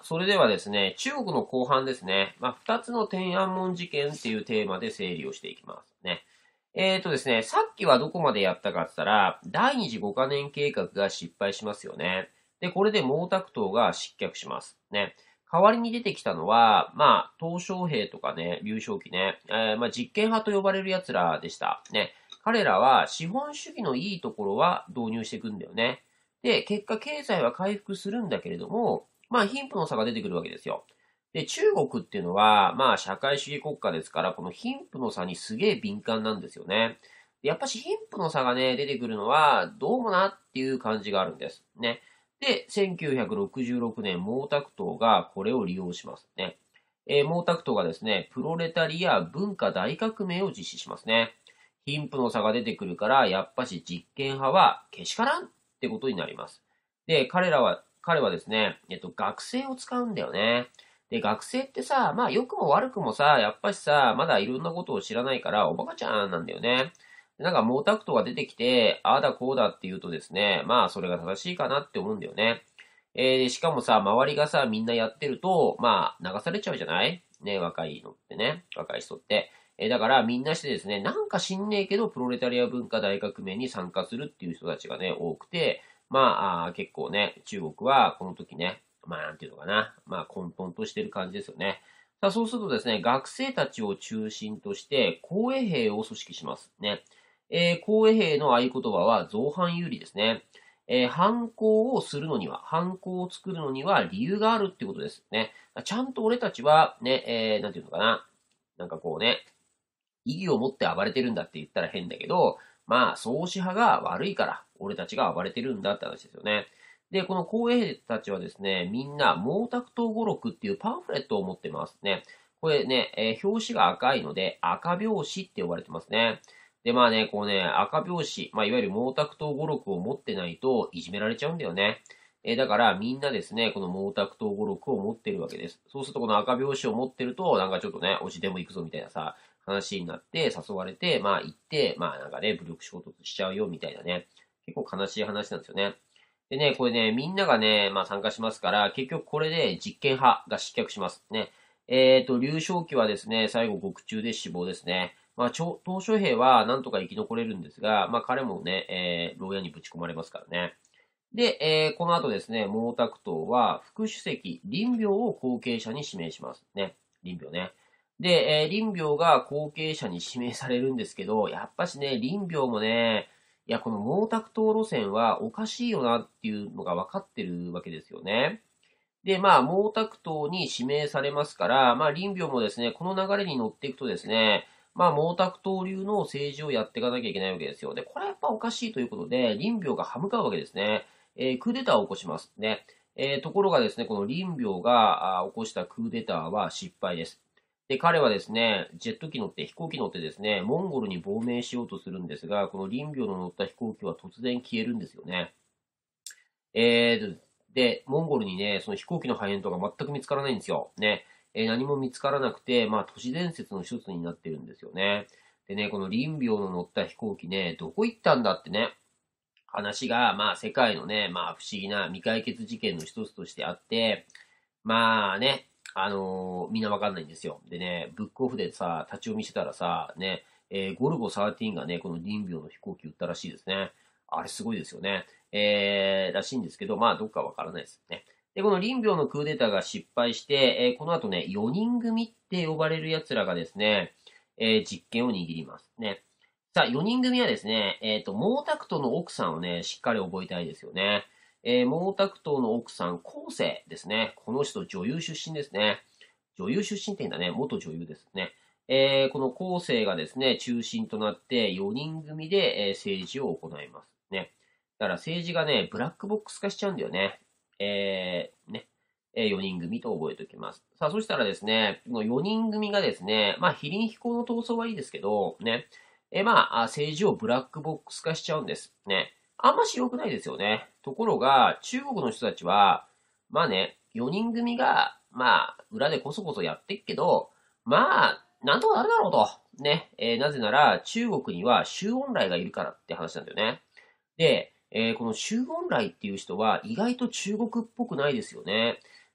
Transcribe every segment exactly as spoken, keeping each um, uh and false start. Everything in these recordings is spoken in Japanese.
それではですね、中国の後半ですね、まあ、ふたつの天安門事件っていうテーマで整理をしていきますね。えーとですね、さっきはどこまでやったかって言ったら、第二次五カ年計画が失敗しますよね。で、これで毛沢東が失脚します。ね。代わりに出てきたのは、まあ、鄧小平とかね、劉少奇ね、えーまあ、実験派と呼ばれる奴らでした。ね。彼らは資本主義のいいところは導入していくんだよね。で、結果経済は回復するんだけれども、まあ、貧富の差が出てくるわけですよ。で、中国っていうのは、まあ、社会主義国家ですから、この貧富の差にすげえ敏感なんですよね。でやっぱし貧富の差がね、出てくるのは、どうもなっていう感じがあるんです。ね。で、せんきゅうひゃくろくじゅうろくねん、毛沢東がこれを利用しますね。えー毛沢東がですね、プロレタリア文化大革命を実施しますね。貧富の差が出てくるから、やっぱし実験派はけしからんってことになります。で、彼らは、彼はですね、えっと、学生を使うんだよね。で、学生ってさ、まあ良くも悪くもさ、やっぱしさ、まだいろんなことを知らないから、おバカちゃんなんだよね。なんか毛沢東が出てきて、ああだこうだって言うとですね、まあそれが正しいかなって思うんだよね。えー、しかもさ、周りがさ、みんなやってると、まあ流されちゃうじゃないね、若いのってね、若い人って。えーだからみんなしてですね、なんか知んねえけど、プロレタリア文化大革命に参加するっていう人たちがね、多くて、まあ、あー結構ね、中国はこの時ね、まあなんていうのかな、まあ混沌としてる感じですよね。さあ、そうするとですね、学生たちを中心として、紅衛兵を組織しますね。えー、紅衛兵の合言葉は造反有理ですね。えー、犯行をするのには、犯行を作るのには理由があるっていうことですね。ちゃんと俺たちはね、えー、なんていうのかな、なんかこうね、意義を持って暴れてるんだって言ったら変だけど、まあ、創始派が悪いから、俺たちが暴れてるんだって話ですよね。で、この公衛兵たちはですね、みんな毛沢東語録っていうパンフレットを持ってますね。これね、えー表紙が赤いので、赤表紙って呼ばれてますね。で、まあね、こうね、赤表紙、まあ、いわゆる毛沢東語録を持ってないといじめられちゃうんだよね。えーだからみんなですね、この毛沢東語録を持ってるわけです。そうするとこの赤表紙を持ってると、なんかちょっとね、おじでも行くぞみたいなさ、話になって誘われて、まあ行って、まあなんかね、武力衝突しちゃうよみたいなね、結構悲しい話なんですよね。でね、これね、みんながね、まあ参加しますから、結局これで実験派が失脚しますね。えっ、と、劉少奇はですね、最後獄中で死亡ですね。まあ、鄧小平はなんとか生き残れるんですが、まあ彼もね、えー、牢屋にぶち込まれますからね。で、えーこの後ですね、毛沢東は副主席、林彪を後継者に指名しますね。林彪ね。で、えー林彪が後継者に指名されるんですけど、やっぱしね、林彪もね、いや、この毛沢東路線はおかしいよなっていうのが分かってるわけですよね。で、まあ、毛沢東に指名されますから、まあ、林彪もですね、この流れに乗っていくとですね、まあ、毛沢東流の政治をやっていかなきゃいけないわけですよ。で、これはやっぱおかしいということで、林彪が歯向かうわけですね。えークーデターを起こしますね。えーところがですね、この林彪があ起こしたクーデターは失敗です。で、彼はですね、ジェット機乗って、飛行機乗ってですね、モンゴルに亡命しようとするんですが、この林彪の乗った飛行機は突然消えるんですよね。えーで、モンゴルにね、その飛行機の破片とか全く見つからないんですよ。ね。えー何も見つからなくて、まあ、都市伝説の一つになってるんですよね。でね、この林彪の乗った飛行機ね、どこ行ったんだってね、話が、まあ、世界のね、まあ、不思議な未解決事件の一つとしてあって、まあね、あのーみんなわかんないんですよ。でね、ブックオフでさ、立ち読みしてたらさ、ね、えーゴルゴじゅうさんがね、この林彪の飛行機売ったらしいですね。あれすごいですよね。えー、らしいんですけど、まあ、どっかわからないですね。で、この林彪のクーデターが失敗して、えーこの後ね、よにん組って呼ばれる奴らがですね、えー実権を握りますね。さあ、よにん組はですね、えっと、毛沢東の奥さんをね、しっかり覚えたいですよね。えー毛沢東の奥さん、後世ですね。この人、女優出身ですね。女優出身って言うんだね。元女優ですね。えーこの後世がですね、中心となってよにん組で、えー政治を行いますね。だから政治がね、ブラックボックス化しちゃうんだよね。えーね。えーよにん組と覚えておきます。さあ、そしたらですね、このよにん組がですね、まあ、非輪飛行の闘争はいいですけど、ね、えーまあ、あ政治をブラックボックス化しちゃうんです。ね。あんまし良くないですよね。ところが、中国の人たちは、まあね、よにん組が、まあ、裏でこそこそやってっけど、まあ、なんとかなるだろうと。ね。えーなぜなら、中国には周恩来がいるからって話なんだよね。で、えーこの周恩来っていう人は意外と中国っぽくないですよね。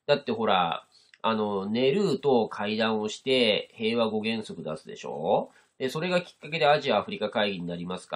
だってほら、あの、ネルーと会談をして平和五原則出すでしょ。で、それがきっかけでアジア・アフリカ会議になりますから、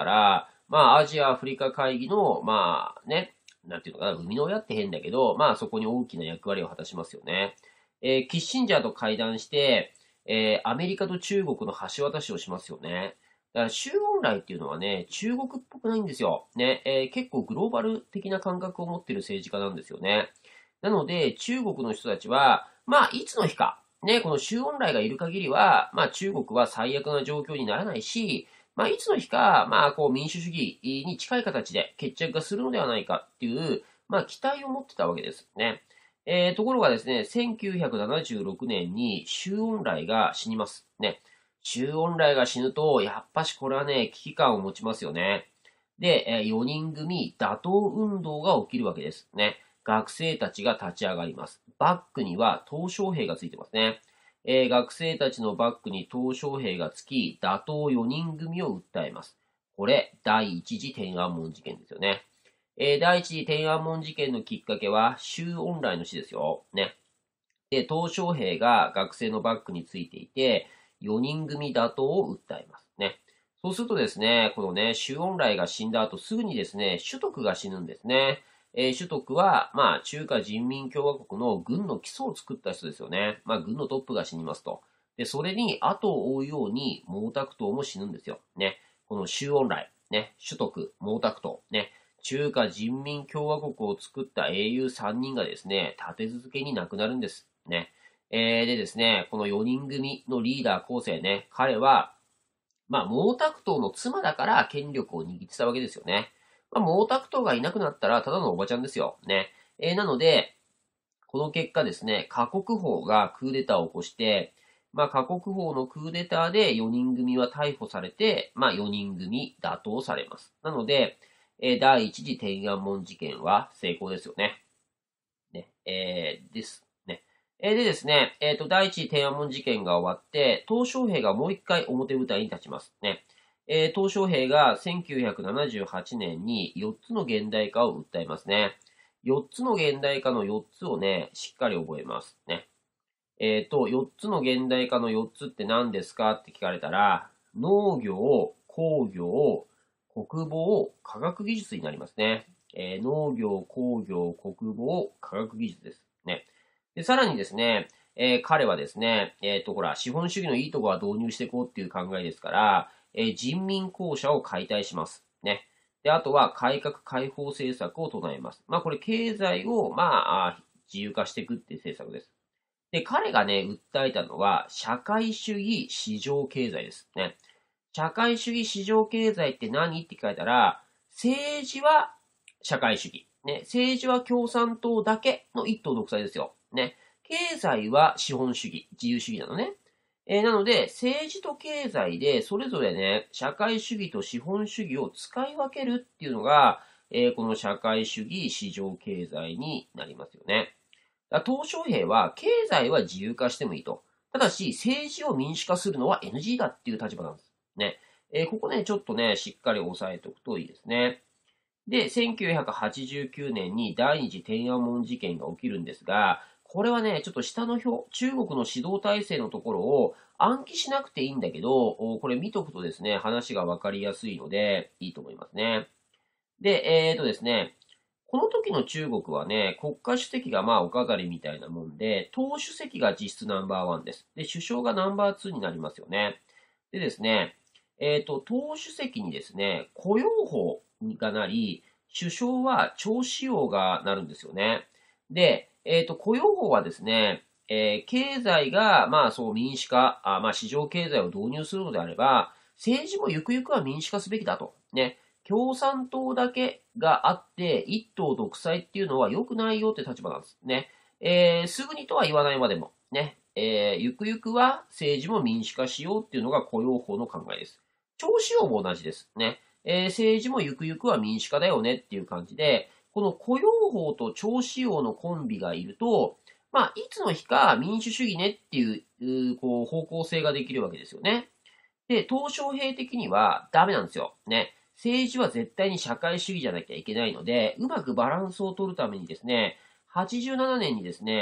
まあ、アジア・アフリカ会議の、まあね、なんていうのかな、生みの親って変だけど、まあそこに大きな役割を果たしますよね。えーキッシンジャーと会談して、えーアメリカと中国の橋渡しをしますよね。だから周恩来っていうのはね、中国っぽくないんですよ。ね、えー結構グローバル的な感覚を持っている政治家なんですよね。なので、中国の人たちは、まあ、いつの日か、ね、この周恩来がいる限りは、まあ、中国は最悪な状況にならないし、まあ、いつの日か、まあ、こう、民主主義に近い形で決着がするのではないかっていう、まあ、期待を持ってたわけですね。えー、ところがですね、せんきゅうひゃくななじゅうろくねんに周恩来が死にます。ね。周恩来が死ぬと、やっぱしこれはね、危機感を持ちますよね。で、えー、よにん組打倒運動が起きるわけですね。学生たちが立ち上がります。バックには鄧小平がついてますね。えー学生たちのバックに鄧小平がつき、打倒よにん組を訴えます。これ、第一次天安門事件ですよね。えー第一次天安門事件のきっかけは、周恩来の死ですよ。ね。で、鄧小平が学生のバックについていて、よにん組打倒を訴えます。ね。そうするとですね、このね、周恩来が死んだ後、すぐにですね、朱徳が死ぬんですね。えー、朱徳は、まあ、中華人民共和国の軍の基礎を作った人ですよね。まあ、軍のトップが死にますと。で、それに後を追うように、毛沢東も死ぬんですよ。ね。この周恩来、ね、朱徳、毛沢東、ね、中華人民共和国を作った英雄さんにんがですね、立て続けに亡くなるんです。ね。えー、でですね、このよにん組のリーダー構成ね、彼は、まあ、毛沢東の妻だから権力を握ってたわけですよね。まあ、毛沢東がいなくなったら、ただのおばちゃんですよ。ね。えー、なので、この結果ですね、華国法がクーデターを起こして、まあ、華国法のクーデターでよにん組は逮捕されて、まあ、よにん組打倒されます。なので、えー第一次天安門事件は成功ですよね。ね、えーです。ね。えーでですね、えっ、と、第一次天安門事件が終わって、鄧小平がもう一回表舞台に立ちます。ね。えー、鄧小平がせんきゅうひゃくななじゅうはちねんによっつの現代化を訴えますね。よっつの現代化のよっつをね、しっかり覚えます。ね。えっ、と、よっつの現代化のよっつって何ですかって聞かれたら、農業、工業、国防、科学技術になりますね。えー農業、工業、国防、科学技術です。ね。で、さらにですね、えー彼はですね、えっ、と、ほら、資本主義のいいところは導入していこうっていう考えですから、えー人民公社を解体します。ね。で、あとは改革開放政策を唱えます。まあ、これ経済を、まあ、あ自由化していくっていう政策です。で、彼がね、訴えたのは、社会主義市場経済ですね。社会主義市場経済って何って聞かれたら、政治は社会主義。ね、政治は共産党だけの一党独裁ですよ。ね、経済は資本主義、自由主義なのね。えーなので、政治と経済でそれぞれね、社会主義と資本主義を使い分けるっていうのが、えーこの社会主義市場経済になりますよね。だから鄧小平は、経済は自由化してもいいと。ただし、政治を民主化するのは エヌジー だっていう立場なんです。ね。えーここね、ちょっとね、しっかり押さえておくといいですね。で、せんきゅうひゃくはちじゅうきゅうねんに第二次天安門事件が起きるんですが、これはね、ちょっと下の表、中国の指導体制のところを暗記しなくていいんだけど、おこれ見とくとですね、話がわかりやすいので、いいと思いますね。で、えーとですね、この時の中国はね、国家主席がまあお飾りみたいなもんで、党主席が実質ナンバーワンです。で、首相がナンバーツーになりますよね。でですね、えっ、と、党主席にですね、雇用法がなり、首相は徴使用がなるんですよね。で、えっ、と、雇用法はですね、えー経済が、まあそう民主化、あまあ市場経済を導入するのであれば、政治もゆくゆくは民主化すべきだと。ね。共産党だけがあって、一党独裁っていうのは良くないよって立場なんですね。えー、すぐにとは言わないまでも、ね。えー、ゆくゆくは政治も民主化しようっていうのが雇用法の考えです。徴使用も同じですね。えー、政治もゆくゆくは民主化だよねっていう感じで、この雇用法と徴使用のコンビがいると、まあ、いつの日か民主主義ねっていう、うこう方向性ができるわけですよね。で、鄧小平的にはダメなんですよ。ね。政治は絶対に社会主義じゃなきゃいけないので、うまくバランスを取るためにですね、はちじゅうななねんにですね、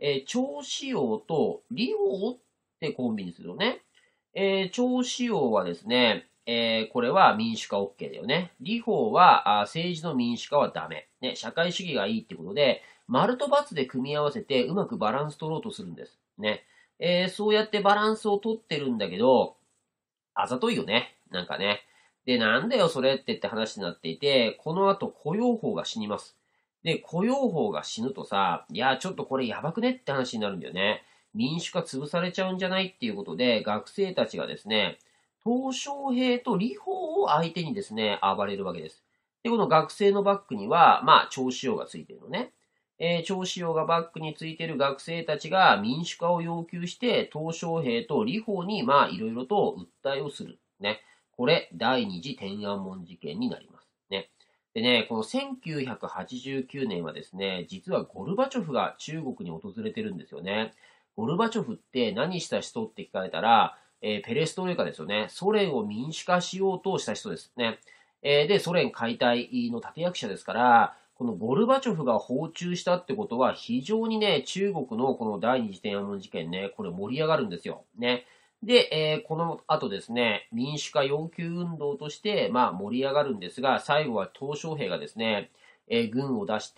えー、趙紫陽と李鵬ってコンビにするよね。えー、趙紫陽はですね、えー、これは民主化 OK だよね。李鵬はあ政治の民主化はダメ。ね、社会主義がいいってことで、丸と×で組み合わせてうまくバランス取ろうとするんです。ね。えー、そうやってバランスを取ってるんだけど、あざといよね。なんかね。で、なんだよそれってって話になっていて、この後雇用法が死にます。で、雇用法が死ぬとさ、いや、ちょっとこれやばくねって話になるんだよね。民主化潰されちゃうんじゃないっていうことで、学生たちがですね、鄧小平と李鵬を相手にですね、暴れるわけです。で、この学生のバックには、まあ、趙紫陽がついてるのね。えー、趙紫陽がバックについている学生たちが民主化を要求して、鄧小平と李鵬に、まあ、いろいろと訴えをする。ね。これ、第二次天安門事件になります。ね。でね、このせんきゅうひゃくはちじゅうきゅうねんはですね、実はゴルバチョフが中国に訪れてるんですよね。ゴルバチョフって何した人って聞かれたら、えー、ペレストロイカですよね。ソ連を民主化しようとした人ですね。えー、で、ソ連解体の立役者ですから、このゴルバチョフが訪中したってことは、非常にね、中国のこの第二次天安門事件ね、これ盛り上がるんですよ。ね。で、えー、この後ですね、民主化要求運動として、まあ盛り上がるんですが、最後は鄧小平がですね、えー、軍を出して、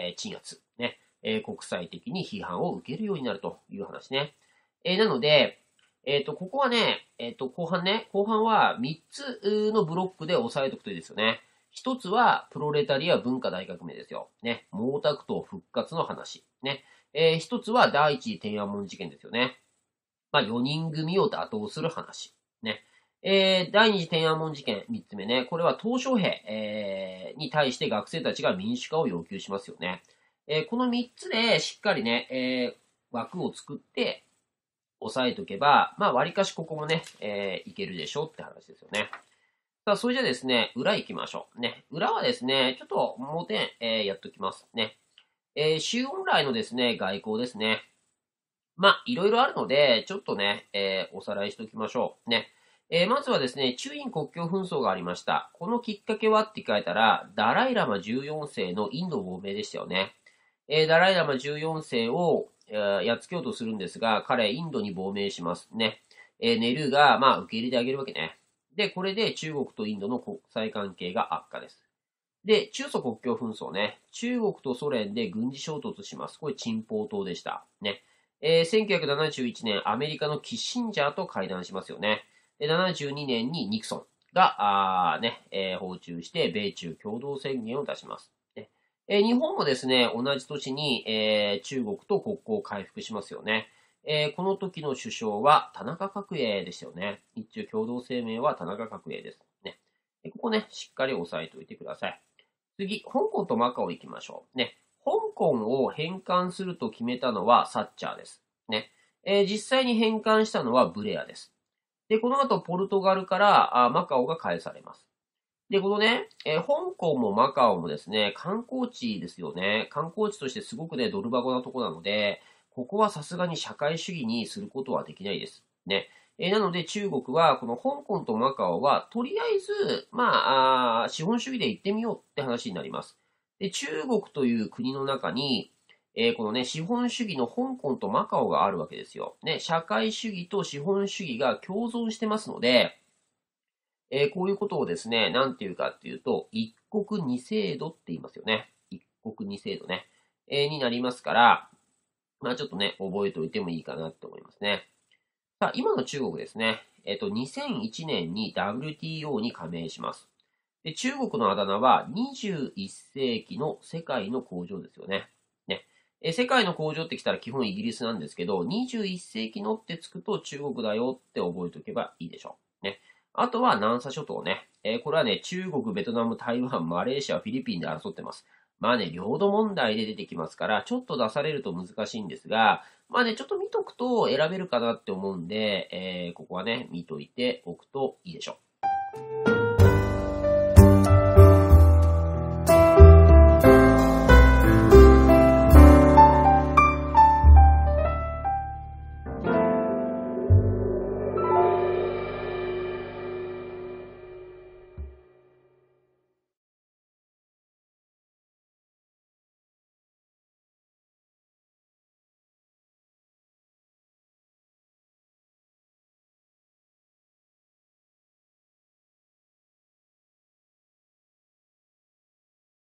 えー、鎮圧、ね、えー、国際的に批判を受けるようになるという話ね。えー、なので、えっ、と、ここはね、えっ、と、後半ね、後半はみっつのブロックで押さえておくといいですよね。一つは、プロレタリア文化大革命ですよ。ね。毛沢東復活の話。ね。えー、一つは第一次天安門事件ですよね。まあ、よにん組を打倒する話。ね。えー、第二次天安門事件、みっつめね。これは鄧小平、えー、に対して学生たちが民主化を要求しますよね。えー、このみっつでしっかりね、えー、枠を作って、押さえておけば、まあ、割かしここもね、えー、いけるでしょうって話ですよね。さあ、それじゃあですね、裏行きましょう。ね。裏はですね、ちょっともう点、えー、やっておきますね。えー、周恩来のですね、外交ですね。まあ、いろいろあるので、ちょっとね、えー、おさらいしておきましょう。ね。えー、まずはですね、中印国境紛争がありました。このきっかけはって書いたら、ダライラマじゅうよん世のインド亡命でしたよね。えー、ダライラマじゅうよん世を、えー、やっつけようとするんですが、彼、インドに亡命しますね。えー、ネルーが、まあ、受け入れてあげるわけね。で、これで中国とインドの国際関係が悪化です。で、中ソ国境紛争ね。中国とソ連で軍事衝突します。これ、チンポー島でした。ね。えー、せんきゅうひゃくななじゅういちねん、アメリカのキッシンジャーと会談しますよね。で、ななじゅうにねんにニクソンが、あね、えー、訪中して、米中共同宣言を出します。ねえー、日本もですね、同じ年に、えー、中国と国交を回復しますよね。えー、この時の首相は田中角栄でしたよね。日中共同声明は田中角栄です。ね。ここね、しっかり押さえておいてください。次、香港とマカオ行きましょう。ね。香港を返還すると決めたのはサッチャーです。ね。えー、実際に返還したのはブレアです。で、この後、ポルトガルからあマカオが返されます。で、このね、えー、香港もマカオもですね、観光地ですよね。観光地としてすごくね、ドル箱なとこなので、ここはさすがに社会主義にすることはできないです。ね。えー、なので中国は、この香港とマカオは、とりあえず、まあ、あ資本主義で行ってみようって話になります。で、中国という国の中に、えー、このね、資本主義の香港とマカオがあるわけですよ。ね、社会主義と資本主義が共存してますので、えー、こういうことをですね、なんていうかっていうと、一国二制度って言いますよね。一国二制度ね。えー、になりますから、まあちょっとね、覚えておいてもいいかなって思いますね。さあ、今の中国ですね。えっと、にせんいちねんに ダブリューティーオー に加盟します。で、中国のあだ名はにじゅういっ世紀の世界の工場ですよね。ね。え、世界の工場ってきたら基本イギリスなんですけど、にじゅういっ世紀のってつくと中国だよって覚えておけばいいでしょう。ね。あとは南沙諸島ね。えー、これはね、中国、ベトナム、台湾、マレーシア、フィリピンで争ってます。まあね、領土問題で出てきますから、ちょっと出されると難しいんですが、まあね、ちょっと見とくと選べるかなって思うんで、えー、ここはね、見といておくといいでしょう。